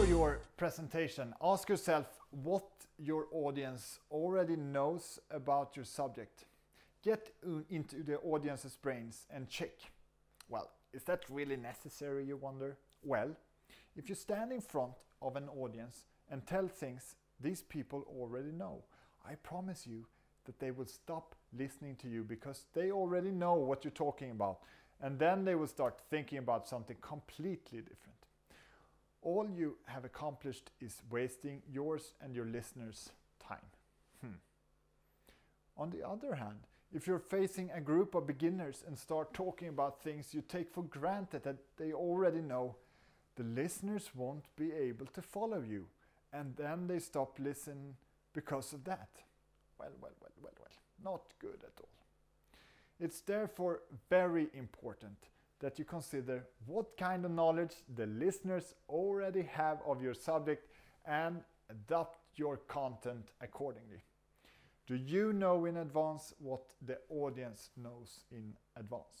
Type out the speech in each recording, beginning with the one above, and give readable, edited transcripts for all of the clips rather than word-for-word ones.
your presentation, ask yourself what your audience already knows about your subject. Get into the audience's brains and check. Well, is that really necessary, you wonder? Well, if you stand in front of an audience and tell things these people already know, I promise you that they will stop listening to you because they already know what you're talking about, and then they will start thinking about something completely different. All you have accomplished is wasting yours and your listeners' time. On the other hand, if you're facing a group of beginners and start talking about things you take for granted that they already know, the listeners won't be able to follow you, and then they stop listening because of that. Well, not good at all. It's therefore very important that you consider what kind of knowledge the listeners already have of your subject and adapt your content accordingly. Do you know in advance what the audience knows in advance?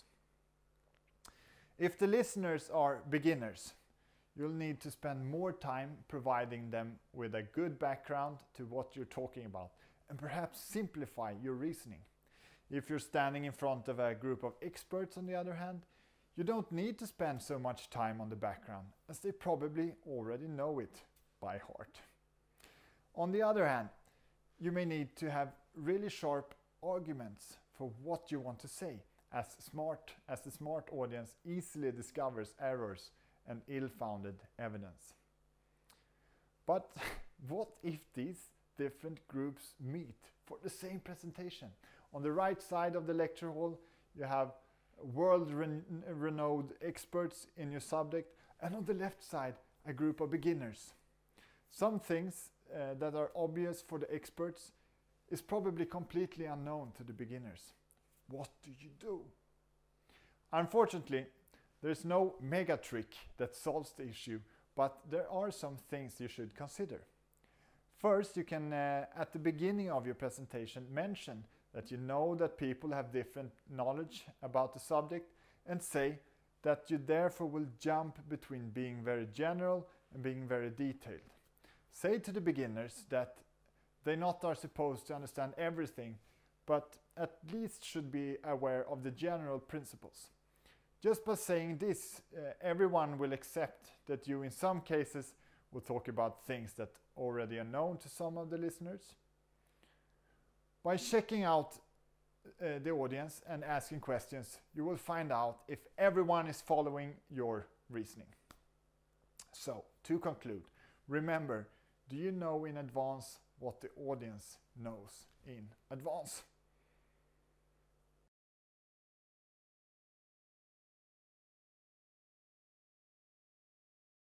If the listeners are beginners, you'll need to spend more time providing them with a good background to what you're talking about and perhaps simplify your reasoning. If you're standing in front of a group of experts, on the other hand, you don't need to spend so much time on the background, as they probably already know it by heart. On the other hand, you may need to have really sharp arguments for what you want to say, as the smart audience easily discovers errors and ill-founded evidence. But what if these different groups meet for the same presentation? On the right side of the lecture hall, you have world-renowned experts in your subject, and on the left side, a group of beginners. Some things that are obvious for the experts is probably completely unknown to the beginners. What do you do? Unfortunately, there's no mega trick that solves the issue, but there are some things you should consider. First, you can, at the beginning of your presentation, mention that you know that people have different knowledge about the subject and say that you therefore will jump between being very general and being very detailed. Say to the beginners that they not are supposed to understand everything, but at least should be aware of the general principles. Just by saying this, everyone will accept that you in some cases will talk about things that already are known to some of the listeners. By checking out the audience and asking questions, you will find out if everyone is following your reasoning. So, to conclude, remember, do you know in advance what the audience knows in advance?